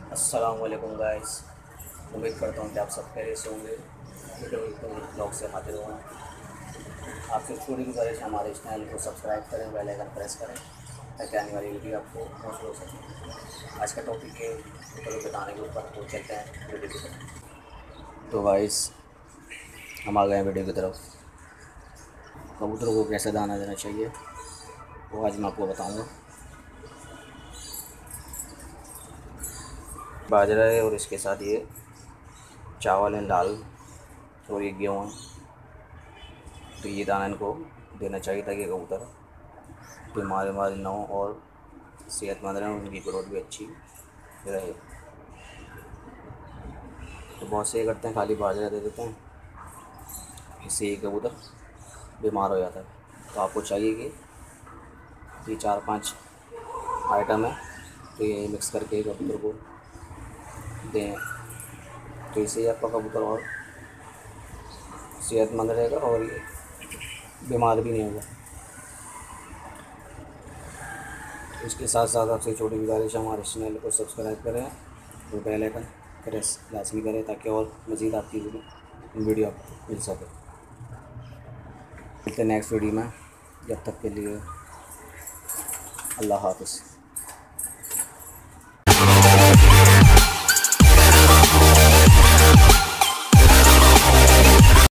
अस्सलाम वालेकुम गाइस। उम्मीद करता हूँ कि आप सब खैरियत से होंगे। वीडियो ब्लॉग से हाजिर हुआ हूँ। आपसे छोटी गुजारिश है, हमारे चैनल को सब्सक्राइब करें, बेल आइकन प्रेस करें ताकि आने वाली वीडियो आपको मौसूल हो सके। आज का टॉपिक है कबूतरों के दाने के ऊपर, तो चलते हैं वीडियो की तरफ। तो गाइस, हम आ गए हैं वीडियो की तरफ। कबूतरों को कैसे दाना देना चाहिए वो आज मैं आपको बताऊँगा। बाजरा है और इसके साथ ये चावल है लाल, और ये गेहूँ है। तो ये दाना इनको देना चाहिए ताकि कबूतर बीमार ना हो और सेहतमंद रहें, उनकी ग्रोथ भी अच्छी रहे। तो बहुत से ये करते हैं, खाली बाजरा दे देते हैं, इससे ये कबूतर बीमार हो जाता है। तो आपको चाहिए कि ये 4-5 आइटम है, तो ये मिक्स करके कबूतर को दें। तो इससे आपका कबूतर और सेहतमंद रहेगा और ये बीमार भी नहीं होगा। इसके साथ साथ आपसे छोटी गुजारिश है, हमारे चैनल को सब्सक्राइब करें और बेल आइकन प्रेस लाजमी करें ताकि और मज़ीद आपकी वीडियो आपको मिल सके। मिलते हैं नेक्स्ट वीडियो में, जब तक के लिए अल्लाह हाफ़िज़।